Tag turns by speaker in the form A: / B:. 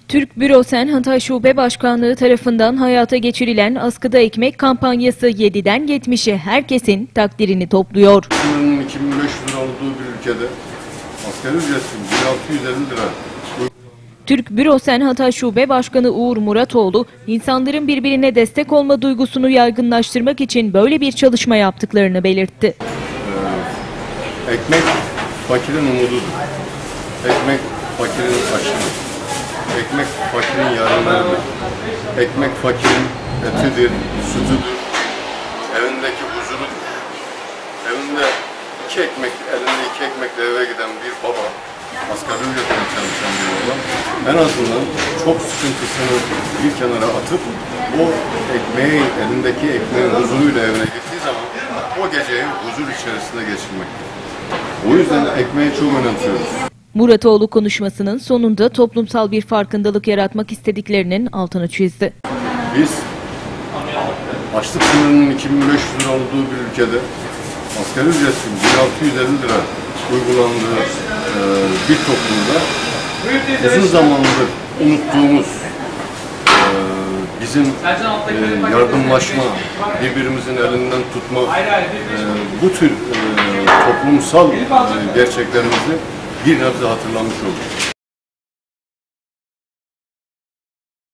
A: Türk Bürosen Hatay Şube Başkanlığı tarafından hayata geçirilen askıda ekmek kampanyası 7'den 70'e herkesin takdirini topluyor.
B: Sınırının 2500 lira olduğu bir ülkede asgari ücret 1650 lira.
A: Türk Bürosen Hatay Şube Başkanı Uğur Muratoğlu, insanların birbirine destek olma duygusunu yaygınlaştırmak için böyle bir çalışma yaptıklarını belirtti.
B: Ekmek fakirin umududur. Ekmek fakirin aşıdır. Ekmek fakirin yarınlarıdır. Ekmek fakirin etidir, sütüdür. Evindeki huzurudur. Evinde elinde iki ekmekle eve giden bir baba, asgari ücretle çalışan bir baba, en azından çok sıkıntısını bir kenara atıp o elindeki ekmeğin huzuruyla evine gittiği zaman o geceyi huzur içerisinde geçirmektir. O yüzden ekmeği çok önemsiyoruz.
A: Muratoğlu konuşmasının sonunda toplumsal bir farkındalık yaratmak istediklerinin altını çizdi.
B: Biz açlık sınırının 2500 lira olduğu bir ülkede asgari ücretin 1650 lira uygulandığı bir toplumda uzun zamandır unuttuğumuz bizim yardımlaşma, birbirimizin elinden tutma, bu tür toplumsal gerçeklerimizi bir nebze hatırlamış olduk.